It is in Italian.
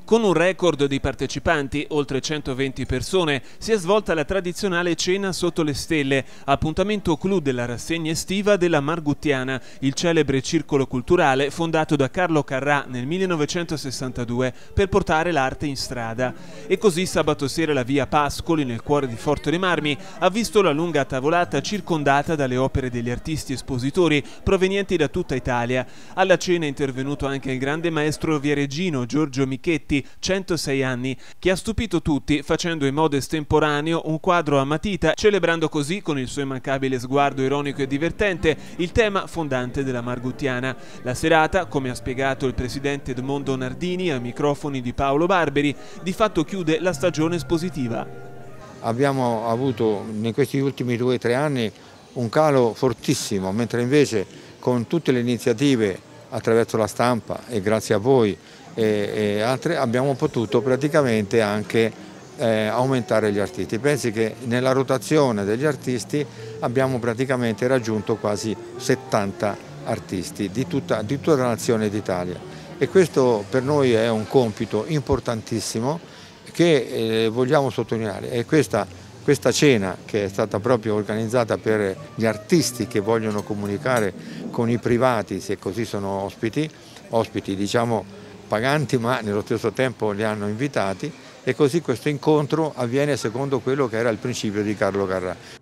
Con un record di partecipanti, oltre 120 persone, si è svolta la tradizionale cena sotto le stelle, appuntamento clou della rassegna estiva della Marguttiana, il celebre circolo culturale fondato da Carlo Carrà nel 1962 per portare l'arte in strada. E così sabato sera la via Pascoli, nel cuore di Forte dei Marmi, ha visto la lunga tavolata circondata dalle opere degli artisti espositori provenienti da tutta Italia. Alla cena è intervenuto anche il grande maestro viareggino Giorgio Michetti, 106 anni, che ha stupito tutti facendo in modo estemporaneo un quadro a matita, celebrando così, con il suo immancabile sguardo ironico e divertente, il tema fondante della Marguttiana. La serata, come ha spiegato il presidente Edmondo Nardini ai microfoni di Paolo Barberi, di fatto chiude la stagione espositiva. Abbiamo avuto in questi ultimi 2 o 3 anni un calo fortissimo, mentre invece con tutte le iniziative attraverso la stampa e grazie a voi e altre abbiamo potuto praticamente anche aumentare gli artisti. Pensi che nella rotazione degli artisti abbiamo praticamente raggiunto quasi 70 artisti di tutta la nazione d'Italia, e questo per noi è un compito importantissimo che vogliamo sottolineare. E questa cena, che è stata proprio organizzata per gli artisti che vogliono comunicare con i privati, se così sono ospiti diciamo paganti, ma nello stesso tempo li hanno invitati, e così questo incontro avviene secondo quello che era il principio di Carlo Carrà.